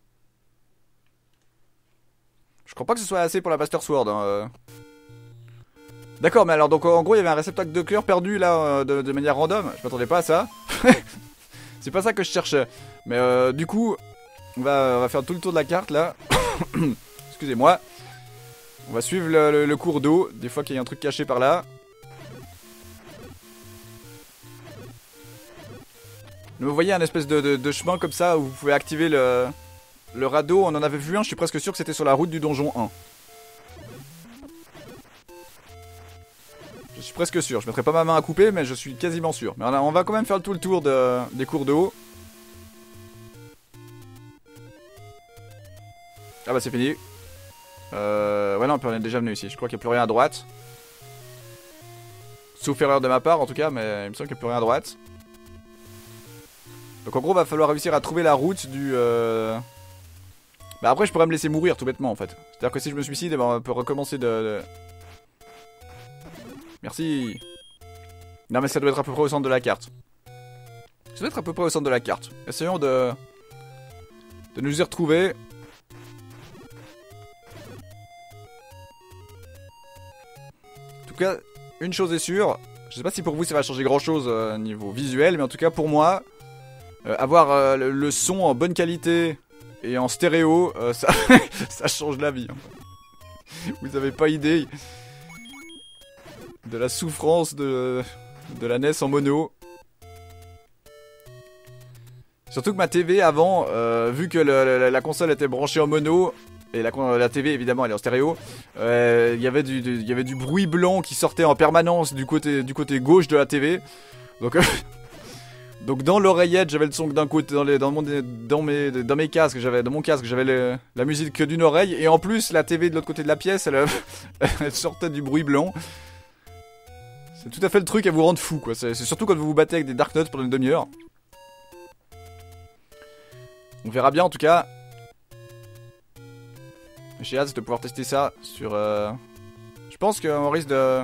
S1: Je crois pas que ce soit assez pour la Master Sword. Hein. D'accord, mais alors, donc en gros, il y avait un réceptacle de cœur perdu là, de manière random. Je m'attendais pas à ça. C'est pas ça que je cherchais. Mais du coup, on va faire tout le tour de la carte là. Excusez-moi. On va suivre le cours d'eau. Des fois qu'il y a un truc caché par là. Vous voyez un espèce de chemin comme ça où vous pouvez activer le radeau. On en avait vu un, je suis presque sûr que c'était sur la route du donjon 1. Je suis presque sûr, je mettrai pas ma main à couper, mais je suis quasiment sûr. Mais on va quand même faire tout le tour des cours d'eau. Ah bah c'est fini. Ouais non, on est déjà venu ici, je crois qu'il n'y a plus rien à droite. Sauf erreur de ma part en tout cas, mais il me semble qu'il n'y a plus rien à droite. Donc en gros, va falloir réussir à trouver la route du... Bah après, je pourrais me laisser mourir tout bêtement en fait. C'est-à-dire que si je me suicide, ben, on peut recommencer de... Merci. Non mais ça doit être à peu près au centre de la carte. Ça doit être à peu près au centre de la carte. Essayons de nous y retrouver. En tout cas, une chose est sûre. Je sais pas si pour vous ça va changer grand chose niveau visuel, mais en tout cas pour moi, avoir le son en bonne qualité et en stéréo, ça, ça change la vie. Hein. Vous avez pas idée de la souffrance de la NES en mono. Surtout que ma TV avant, vu que la console était branchée en mono, Et la TV évidemment elle est en stéréo. Il y avait du bruit blanc qui sortait en permanence du côté gauche de la TV. Donc donc dans l'oreillette j'avais le son que d'un côté dans mes casques dans mon casque j'avais la musique que d'une oreille, et en plus la TV de l'autre côté de la pièce elle sortait du bruit blanc. C'est tout à fait le truc à vous rendre fou quoi. C'est surtout quand vous vous battez avec des Dark Notes pendant une demi-heure. On verra bien en tout cas. J'ai hâte de pouvoir tester ça sur... Je pense qu'on risque de...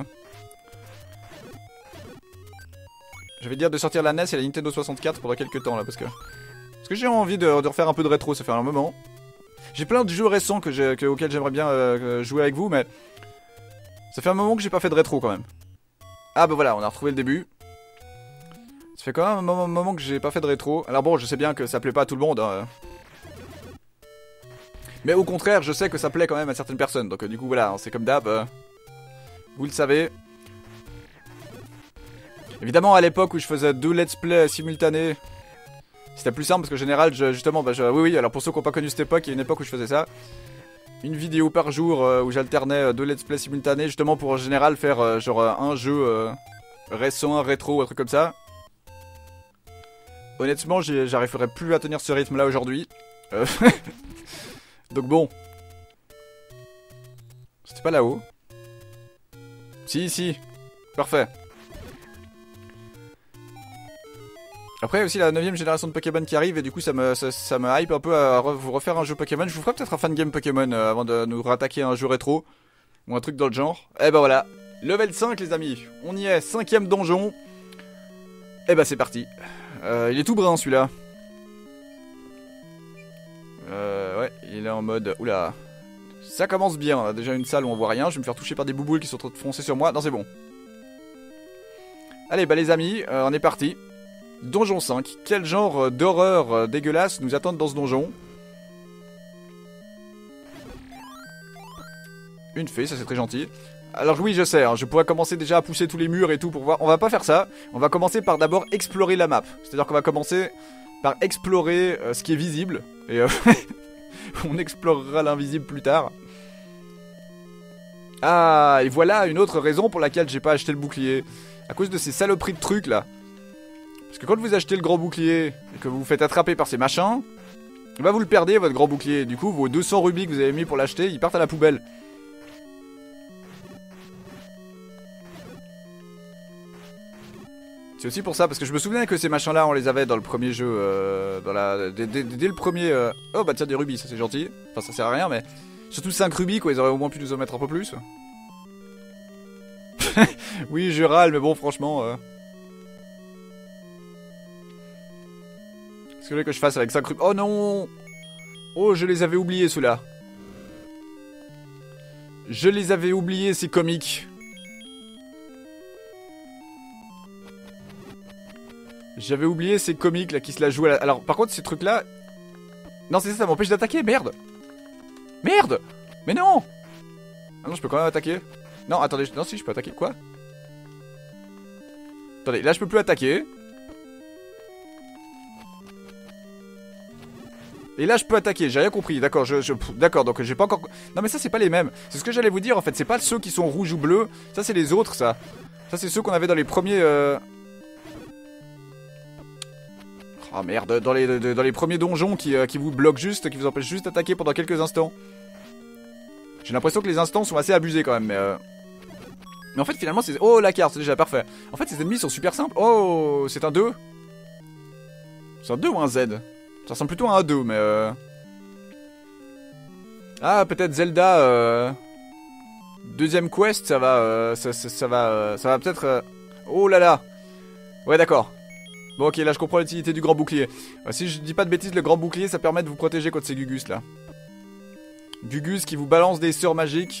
S1: Je vais dire de sortir la NES et la Nintendo 64 pendant quelques temps là, parce que j'ai envie de refaire un peu de rétro, ça fait un moment. J'ai plein de jeux récents auxquels j'aimerais bien jouer avec vous, mais... Ça fait un moment que j'ai pas fait de rétro quand même. Ah bah voilà, on a retrouvé le début. Ça fait quand même un moment que j'ai pas fait de rétro. Alors bon, je sais bien que ça plaît pas à tout le monde, hein. Mais au contraire, je sais que ça plaît quand même à certaines personnes. Donc du coup voilà, c'est comme d'hab. Vous le savez. Évidemment à l'époque où je faisais 2 let's play simultanés, c'était plus simple parce que en général, justement, oui, alors pour ceux qui n'ont pas connu cette époque, il y a une époque où je faisais ça. Une vidéo par jour où j'alternais 2 let's play simultanés, justement pour en général faire genre un jeu récent, rétro, un truc comme ça. Honnêtement, j'arriverai plus à tenir ce rythme là aujourd'hui. Donc bon. C'était pas là-haut. Si. Parfait. Après aussi la 9ème génération de Pokémon qui arrive, et du coup ça me hype un peu à vous refaire un jeu Pokémon. Je vous ferai peut-être un fan game Pokémon avant de nous rattaquer à un jeu rétro. Ou un truc dans le genre. Et bah voilà. Level 5 les amis. On y est. 5ème donjon. Et bah c'est parti. Il est tout brun celui-là. Ouais, il est en mode... Oula. Ça commence bien, on a déjà une salle où on voit rien. Je vais me faire toucher par des bouboules qui sont en train de foncer sur moi. Non, c'est bon. Allez, bah les amis, on est parti. Donjon 5. Quel genre d'horreur dégueulasse nous attendent dans ce donjon? Une fée, ça c'est très gentil. Alors oui, je sais, hein, je pourrais commencer déjà à pousser tous les murs et tout pour voir. On va pas faire ça. On va commencer par d'abord explorer la map. C'est-à-dire qu'on va commencer par explorer ce qui est visible. Et on explorera l'invisible plus tard. Ah, et voilà une autre raison pour laquelle j'ai pas acheté le bouclier. À cause de ces saloperies de trucs là. Parce que quand vous achetez le grand bouclier et que vous vous faites attraper par ces machins, bah vous le perdez votre grand bouclier. Du coup, vos 200 rubis que vous avez mis pour l'acheter, ils partent à la poubelle. C'est aussi pour ça, parce que je me souviens que ces machins-là, on les avait dans le premier jeu, dès le premier... Oh bah tiens, des rubis, ça c'est gentil. Enfin, ça sert à rien, mais... Surtout 5 rubis, quoi, ils auraient au moins pu nous en mettre un peu plus. Oui, je râle, mais bon, franchement... Qu'est-ce que vous voulez que je fasse avec 5 rubis? Oh non! Oh, je les avais oubliés, ceux-là. Je les avais oubliés, c'est comique. J'avais oublié ces comiques là qui se la jouent à la... Alors par contre ces trucs là... Non c'est ça m'empêche d'attaquer, merde. Merde. Mais non. Ah non je peux quand même attaquer. Non attendez, non si je peux attaquer, quoi? Attendez, là je peux plus attaquer. Et là je peux attaquer, j'ai rien compris, d'accord, d'accord, donc j'ai pas encore... Non mais ça c'est pas les mêmes, c'est ce que j'allais vous dire en fait, c'est pas ceux qui sont rouges ou bleus, ça c'est les autres ça. Ça c'est ceux qu'on avait dans les premiers... Ah merde, dans les premiers donjons qui vous bloquent juste, qui vous empêchent juste d'attaquer pendant quelques instants. J'ai l'impression que les instants sont assez abusés quand même, mais en fait finalement c'est... Oh la carte, c'est déjà parfait. En fait ces ennemis sont super simples. Oh, c'est un 2. C'est un 2 ou un Z? Ça ressemble plutôt à un 2, mais Ah peut-être Zelda deuxième quest, ça va ça va peut-être... Oh là là. Ouais d'accord. Bon ok, là je comprends l'utilité du grand bouclier. Si je dis pas de bêtises, le grand bouclier ça permet de vous protéger contre ces Gugus là. Gugus qui vous balance des sorts magiques.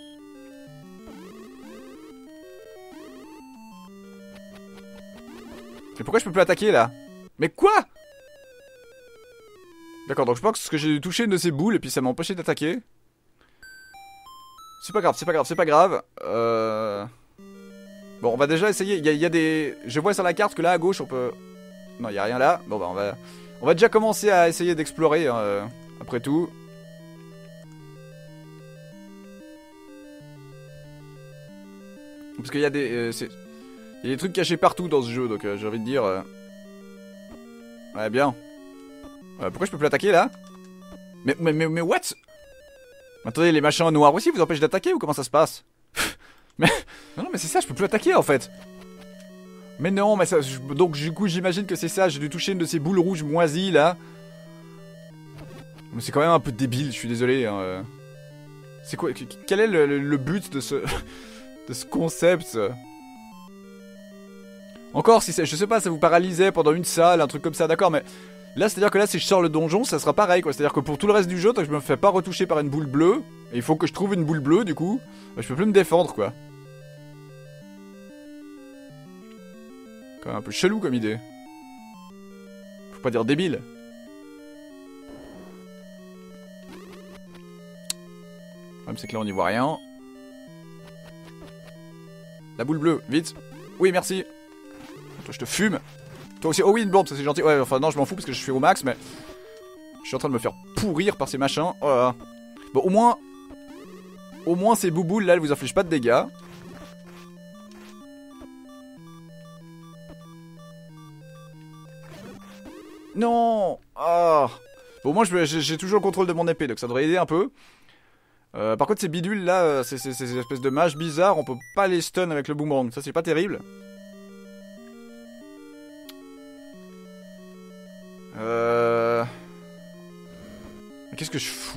S1: Et pourquoi je peux plus attaquer là? Mais quoi? D'accord, donc je pense que j'ai touché une de ces boules et puis ça m'a empêché d'attaquer. C'est pas grave, c'est pas grave, c'est pas grave. Bon, on va déjà essayer. Il y a des... Je vois sur la carte que là à gauche on peut... Non, il y a rien là. Bon, bah on va déjà commencer à essayer d'explorer, hein, après tout. Parce qu'il y a des... il y a des trucs cachés partout dans ce jeu, donc j'ai envie de dire... Ouais, bien. Pourquoi je peux plus l'attaquer, là? Mais what? Attendez, les machins noirs aussi vous empêchent d'attaquer ou comment ça se passe? Mais... Non, mais c'est ça, je peux plus attaquer, en fait. Mais non, mais ça... Donc, du coup, j'imagine que c'est ça, j'ai dû toucher une de ces boules rouges moisies, là. Mais c'est quand même un peu débile, je suis désolé, hein. C'est quoi? Quel est le but de ce... de ce concept? Encore, si je sais pas, ça vous paralysait pendant une salle, un truc comme ça, d'accord, mais... Là, c'est-à-dire que là, si je sors le donjon, ça sera pareil, quoi. C'est-à-dire que pour tout le reste du jeu, tant que je me fais pas retoucher par une boule bleue, et il faut que je trouve une boule bleue, du coup, bah, je peux plus me défendre, quoi. Quand même un peu chelou comme idée. Faut pas dire débile. Le problème, c'est que là, on n'y voit rien. La boule bleue, vite. Oui, merci. Toi, je te fume. Toi aussi. Oh oui, une bombe, ça c'est gentil. Ouais, enfin, non, je m'en fous parce que je suis au max, mais... Je suis en train de me faire pourrir par ces machins. Oh là là. Bon, au moins... Au moins, ces bouboules, là, elles vous infligent pas de dégâts. Non. Ah. Bon, moi, j'ai toujours le contrôle de mon épée, donc ça devrait aider un peu. Par contre, ces bidules, là, ces espèces de mages bizarres, on peut pas les stun avec le boomerang. Ça, c'est pas terrible. Qu'est-ce que je fous?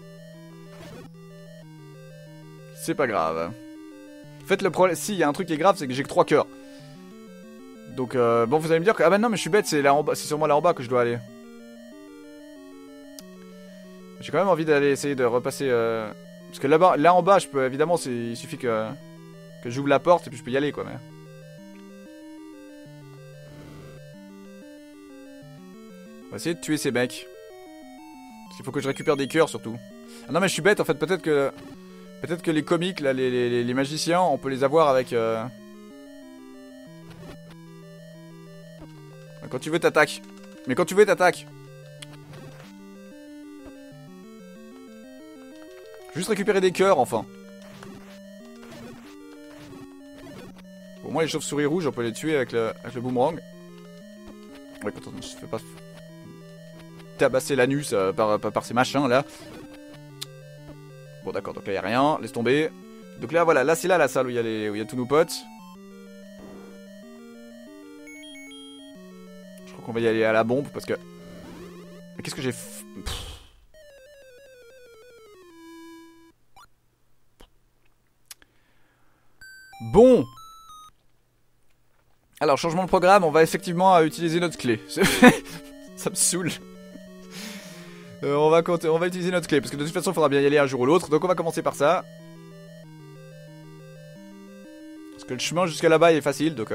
S1: C'est pas grave. En fait, le problème... Si, il y a un truc qui est grave, c'est que j'ai que 3 cœurs. Donc, bon, vous allez me dire que... Ah bah non, mais je suis bête, c'est là en bas, c'est sûrement là en bas que je dois aller. J'ai quand même envie d'aller essayer de repasser... Parce que là-bas, là en bas, je peux... Évidemment, il suffit que j'ouvre la porte et puis je peux y aller, quoi, mais... On va essayer de tuer ces mecs. Parce qu'il faut que je récupère des cœurs, surtout. Ah non, mais je suis bête, en fait, peut-être que... Peut-être que les comiques, là, les magiciens, on peut les avoir avec... Quand tu veux, t'attaques. Mais quand tu veux, t'attaques. Juste récupérer des cœurs, enfin. Au moins, les chauves-souris rouges, on peut les tuer avec le boomerang. Ouais, quand on se fait pas tabasser l'anus par ces machins, là. Bon, d'accord, donc là, il a rien. Laisse tomber. Donc là, voilà, là, c'est là la salle où il y a tous nos potes. Je crois qu'on va y aller à la bombe, parce que... Mais qu'est-ce que j'ai... Bon. Alors, changement de programme, on va effectivement utiliser notre clé. Ça me saoule. On va utiliser notre clé, parce que de toute façon, il faudra bien y aller un jour ou l'autre. Donc on va commencer par ça. Parce que le chemin jusqu'à là-bas, il est facile, donc...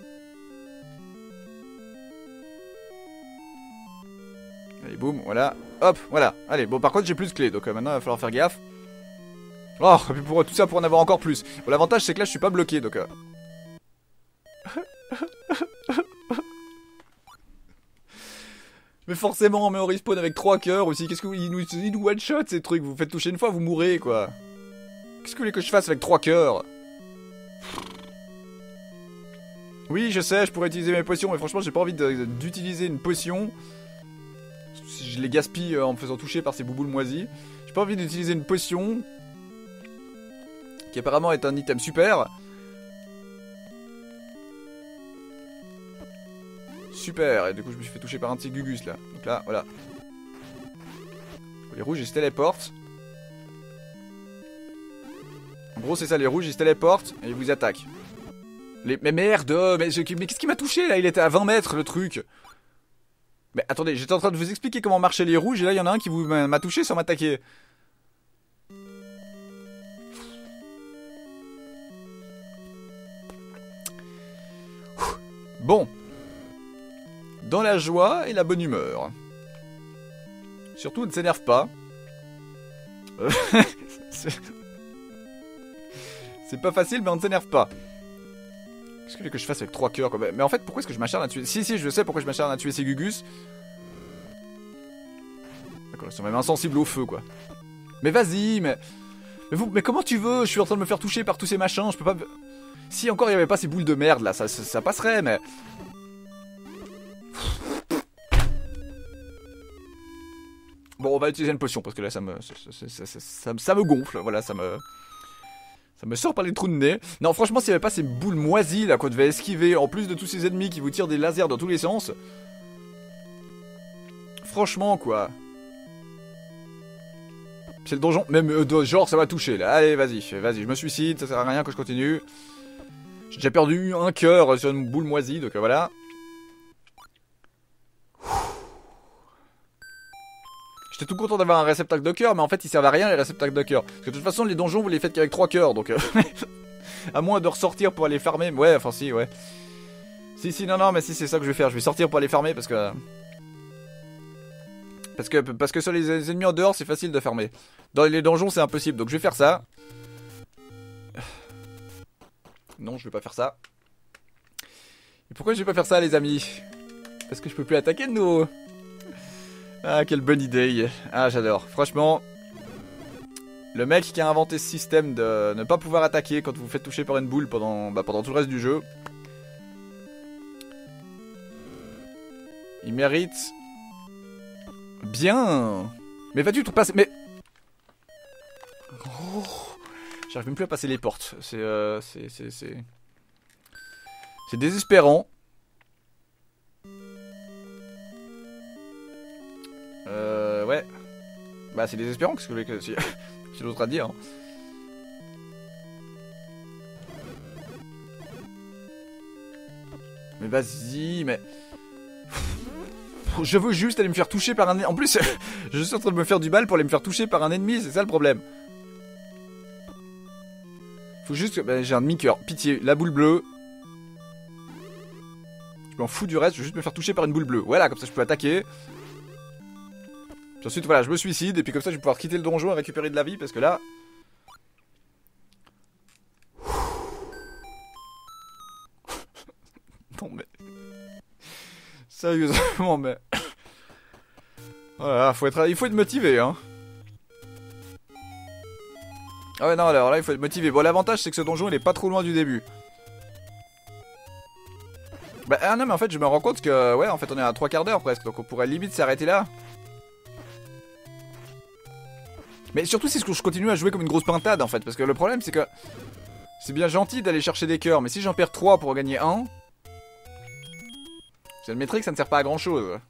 S1: Allez, boum, voilà. Hop, voilà. Allez, bon, par contre, j'ai plus de clés, donc maintenant, il va falloir faire gaffe. Oh, et puis pour tout ça, pour en avoir encore plus. Bon, l'avantage, c'est que là, je suis pas bloqué, donc... Mais forcément, mais on respawn avec 3 cœurs aussi. Qu'est-ce que ils nous one-shot ces trucs? Vous faites toucher une fois, vous mourrez, quoi. Qu'est-ce que vous voulez que je fasse avec 3 cœurs? Oui, je sais, je pourrais utiliser mes potions, mais franchement, j'ai pas envie d'utiliser une potion. Si je les gaspille en me faisant toucher par ces bouboules moisies. J'ai pas envie d'utiliser une potion. Qui apparemment est un item super. Super, et du coup je me suis fait toucher par un petit Gugus là. Donc là, voilà. Les rouges ils se téléportent. En gros c'est ça, les rouges ils se téléportent et ils vous attaquent. Mais merde, mais qu'est-ce qui m'a touché là? Il était à 20 mètres le truc. Mais attendez, j'étais en train de vous expliquer comment marchaient les rouges et là il y en a un qui m'a touché sans m'attaquer. Bon. Dans la joie et la bonne humeur. Surtout, ne s'énerve pas. C'est pas facile, mais on ne s'énerve pas. Qu'est-ce que je fasse avec 3 cœurs quoi? Mais en fait, pourquoi est-ce que je m'acharne à tuer... Si, je sais pourquoi je m'acharne à tuer ces Gugus. D'accord, ils sont même insensibles au feu, quoi. Mais vas-y, mais comment tu veux? Je suis en train de me faire toucher par tous ces machins, je peux pas... Si encore il n'y avait pas ces boules de merde là, ça passerait, mais... Bon, on va utiliser une potion parce que là ça me gonfle, voilà, ça me sort par les trous de nez. Non, franchement, s'il n'y avait pas ces boules moisies là qu'on devait esquiver, en plus de tous ces ennemis qui vous tirent des lasers dans tous les sens. Franchement, quoi. C'est le donjon, même genre ça m'a touché là. Allez, vas-y, je me suicide, ça sert à rien que je continue. J'ai déjà perdu un cœur sur une boule moisie, donc voilà. J'étais tout content d'avoir un réceptacle de cœur, mais en fait ils servent à rien les réceptacles de cœur. Parce que de toute façon les donjons vous les faites qu'avec 3 cœurs, donc à moins de ressortir pour aller farmer. Ouais, enfin si, ouais. Si, non, mais si c'est ça que je vais faire, je vais sortir pour aller farmer parce que... Parce que sur les ennemis en dehors c'est facile de farmer. Dans les donjons c'est impossible, donc je vais faire ça. Non, je vais pas faire ça. Et pourquoi je vais pas faire ça les amis? Parce que je peux plus attaquer de nouveau. Ah, quelle bonne idée. Ah, j'adore. Franchement, le mec qui a inventé ce système de ne pas pouvoir attaquer quand vous vous faites toucher par une boule pendant tout le reste du jeu, il mérite bien. Mais vas-tu tout passer? Mais oh, j'arrive même plus à passer les portes. C'est désespérant. Ouais. Bah c'est désespérant, qu'est-ce que j'ai d'autre à dire hein. Mais vas-y, mais... Je veux juste aller me faire toucher par un... En plus, je suis en train de me faire du mal pour aller me faire toucher par un ennemi, c'est ça le problème. Faut juste que... Bah, j'ai un demi-cœur, pitié, la boule bleue. Je m'en fous du reste, je veux juste me faire toucher par une boule bleue. Voilà, comme ça je peux attaquer. Puis ensuite, voilà, je me suicide, et puis comme ça, je vais pouvoir quitter le donjon et récupérer de la vie, parce que là... Non, mais... Sérieusement, mais... Voilà, il faut être motivé, hein. Ah ouais, non, alors là, il faut être motivé. Bon, l'avantage, c'est que ce donjon, il est pas trop loin du début. Bah, ah non, mais en fait, je me rends compte que... Ouais, en fait, on est à 3/4 d'heure, presque, donc on pourrait limite s'arrêter là. Mais surtout si je continue à jouer comme une grosse pintade en fait. Parce que le problème c'est que c'est bien gentil d'aller chercher des cœurs, mais si j'en perds 3 pour en gagner 1, c'est le métrique, ça ne sert pas à grand chose.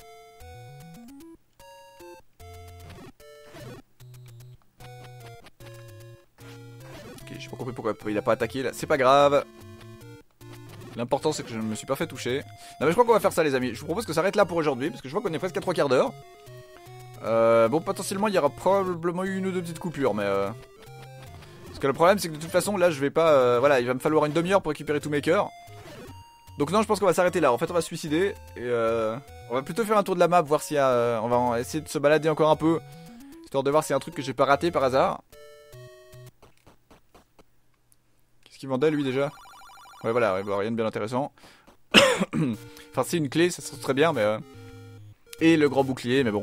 S1: Ok, j'ai pas compris pourquoi il a pas attaqué là. C'est pas grave. L'important c'est que je ne me suis pas fait toucher. Non mais je crois qu'on va faire ça les amis. Je vous propose que ça s'arrête là pour aujourd'hui. Parce que je vois qu'on est presque à 3/4 d'heure. Bon, potentiellement, il y aura probablement une ou deux petites coupures, mais... Parce que le problème, c'est que de toute façon, là, je vais pas... Voilà, il va me falloir une demi-heure pour récupérer tous mes cœurs. Donc non, je pense qu'on va s'arrêter là. En fait, on va se suicider. Et on va plutôt faire un tour de la map, voir s'il y a... On va essayer de se balader encore un peu. Histoire de voir s'il y a un truc que j'ai pas raté par hasard. Qu'est-ce qu'il vendait, lui, déjà? Ouais, voilà, ouais, bah, rien de bien intéressant. Enfin, c'est une clé, ça serait très bien, mais... Et le grand bouclier, mais bon.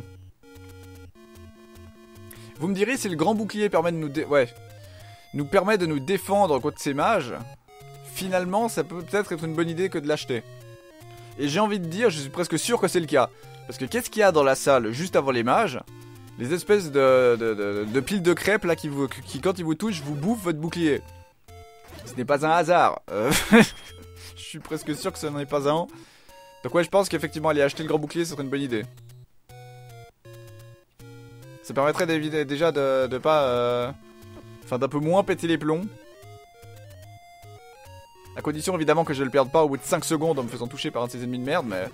S1: Vous me direz si le grand bouclier permet de nous permet de nous défendre contre ces mages. Finalement, ça peut peut-être être une bonne idée que de l'acheter. Et j'ai envie de dire, je suis presque sûr que c'est le cas. Parce que qu'est-ce qu'il y a dans la salle juste avant les mages? Les espèces de piles de crêpes là qui quand ils vous touchent, vous bouffent votre bouclier. Ce n'est pas un hasard. Je suis presque sûr que ce n'en est pas un. Donc ouais, je pense qu'effectivement aller acheter le grand bouclier, ce serait une bonne idée. Ça permettrait d'éviter déjà de pas... Enfin d'un peu moins péter les plombs. À condition évidemment que je le perde pas au bout de 5 secondes en me faisant toucher par un de ces ennemis de merde, mais...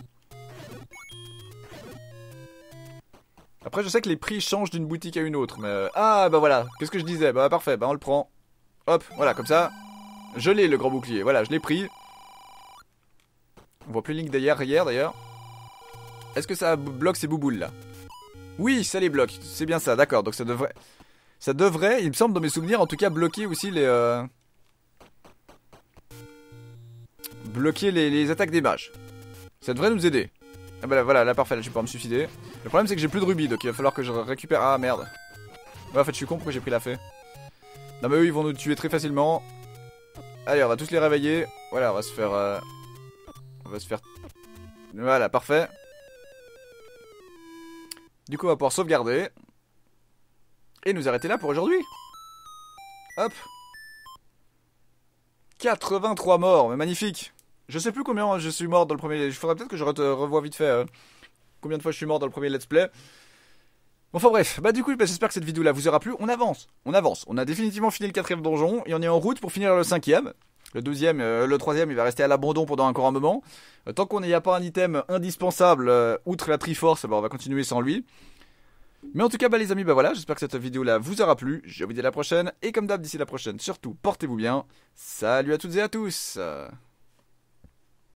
S1: Après je sais que les prix changent d'une boutique à une autre, mais... Ah bah voilà, qu'est-ce que je disais? Bah parfait, bah on le prend. Hop, voilà, comme ça. Je l'ai le grand bouclier, voilà, je l'ai pris. On voit plus Link derrière d'ailleurs. Est-ce que ça bloque ces bouboules là? Oui, ça les bloque, c'est bien ça, d'accord, donc ça devrait, il me semble dans mes souvenirs, en tout cas, bloquer aussi les... Bloquer les attaques des mages. Ça devrait nous aider. Ah bah là, voilà, là parfait, là je vais pouvoir me suicider. Le problème c'est que j'ai plus de rubis, donc il va falloir que je récupère... Ah merde. Ouais, en fait je suis con, pourquoi j'ai pris la fée? Non mais eux ils vont nous tuer très facilement. Allez, on va tous les réveiller. Voilà, on va se faire... On va se faire... Voilà, parfait. Du coup, on va pouvoir sauvegarder. Et nous arrêter là pour aujourd'hui. Hop. 83 morts, mais magnifique. Je sais plus combien je suis mort dans le premier... Il faudrait peut-être que je revoie vite fait combien de fois je suis mort dans le premier let's play. Enfin bref, bah du coup j'espère que cette vidéo là vous aura plu. On avance. On a définitivement fini le 4ème donjon et on est en route pour finir le 5ème. Le 12ème, le 3ème il va rester à l'abandon pendant encore un moment. Tant qu'on n'y a pas un item indispensable outre la Triforce, bah on va continuer sans lui. Mais en tout cas bah les amis, bah voilà, j'espère que cette vidéo là vous aura plu. Je vous dis à la prochaine et comme d'hab d'ici la prochaine, surtout portez-vous bien. Salut à toutes et à tous.